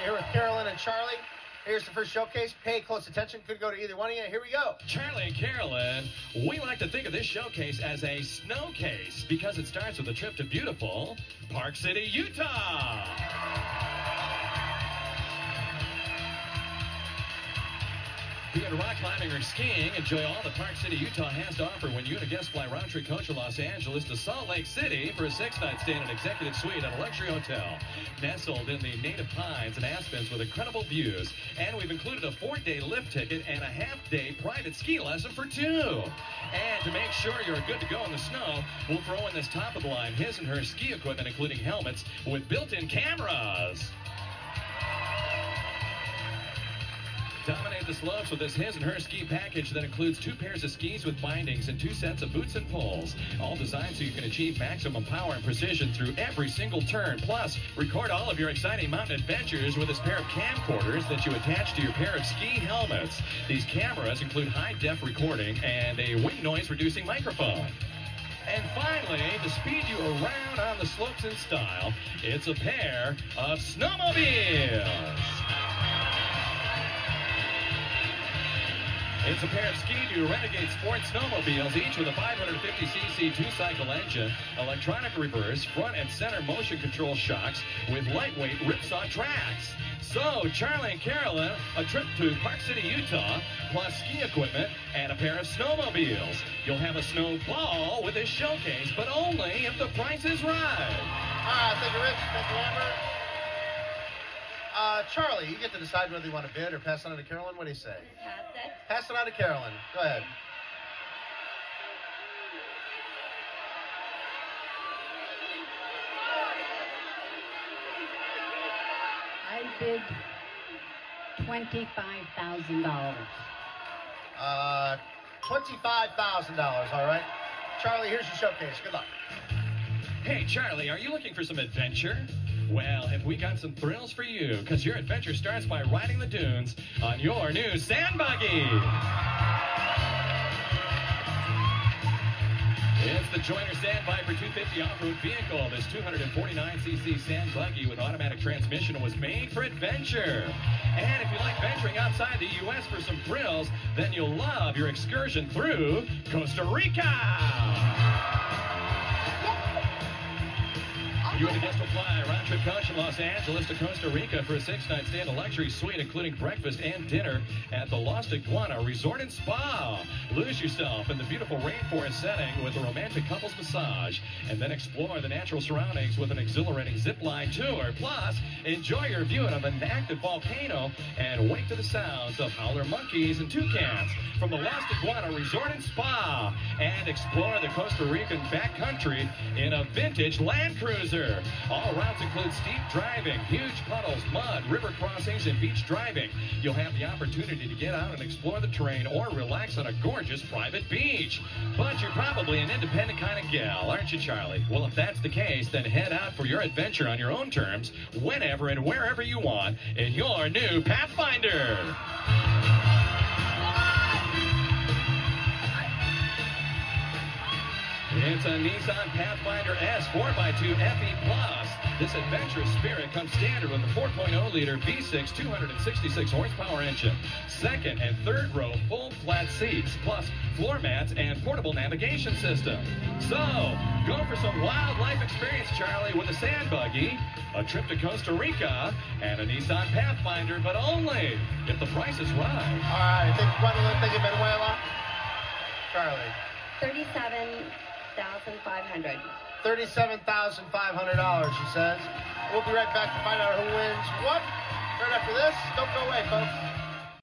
here with Carolyn and Charlie. Here's the first showcase. Pay close attention. Could go to either one of you. Here we go. Charlie and Carolyn, we like to think of this showcase as a snowcase because it starts with a trip to beautiful Park City, Utah. Be it rock climbing or skiing, enjoy all that Park City, Utah has to offer when you and a guest fly round-trip coach from Los Angeles to Salt Lake City for a 6-night stay in an executive suite at a luxury hotel. Nestled in the native pines and aspens with incredible views. And we've included a 4-day lift ticket and a half-day private ski lesson for 2. And to make sure you're good to go in the snow, we'll throw in this top-of-the-line his and her ski equipment, including helmets with built-in cameras. Dominate the slopes with this his and her ski package that includes 2 pairs of skis with bindings and 2 sets of boots and poles. All designed so you can achieve maximum power and precision through every single turn. Plus, record all of your exciting mountain adventures with this pair of camcorders that you attach to your pair of ski helmets. These cameras include high-def recording and a wind noise-reducing microphone. And finally, to speed you around on the slopes in style, it's a pair of snowmobiles. It's a pair of Ski-Doo Renegade Sport snowmobiles, each with a 550cc 2-cycle engine, electronic reverse, front and center motion control shocks with lightweight ripsaw tracks. So, Charlie and Carolyn, a trip to Park City, Utah, plus ski equipment and a pair of snowmobiles. You'll have a snowball with this showcase, but only if the price is right. Thank you, Rich. Thank you, Amber. Charlie, you get to decide whether you want to bid or pass it on to Carolyn. What do you say? Pass it. Pass it on to Carolyn. Go ahead. I bid $25,000. $25,000, all right? Charlie, here's your showcase. Good luck. Hey, Charlie, are you looking for some adventure? Well, have we got some thrills for you? Because your adventure starts by riding the dunes on your new sand buggy. It's the Joyner Sand Viper 250 off-road vehicle. This 249cc sand buggy with automatic transmission was made for adventure. And if you like venturing outside the U.S. for some thrills, then you'll love your excursion through Costa Rica. You and a guest will fly round-trip coach from Los Angeles to Costa Rica for a 6-night stay in a luxury suite, including breakfast and dinner at the Lost Iguana Resort and Spa. Lose yourself in the beautiful rainforest setting with a romantic couples massage, and then explore the natural surroundings with an exhilarating zip-line tour. Plus, enjoy your view of an active volcano and wake to the sounds of howler monkeys and toucans from the Lost Iguana Resort and Spa, and explore the Costa Rican backcountry in a vintage Land Cruiser. All routes include steep driving, huge puddles, mud, river crossings, and beach driving. You'll have the opportunity to get out and explore the terrain or relax on a gorgeous private beach. But you're probably an independent kind of gal, aren't you, Charlie? Well, if that's the case, then head out for your adventure on your own terms, whenever and wherever you want, in your new Pathfinder. It's a Nissan Pathfinder S 4x2 FE+. This adventurous spirit comes standard with a 4.0-liter V6 266 horsepower engine. Second and third row full flat seats, plus floor mats and portable navigation system. So, go for some wildlife experience, Charlie, with a sand buggy, a trip to Costa Rica, and a Nissan Pathfinder, but only if the price is right. All right. Thank you, Gwendolyn. Thank you, Manuela. Charlie. $37,500. $37,500, she says. We'll be right back to find out who wins what. Right after this. Don't go away, folks.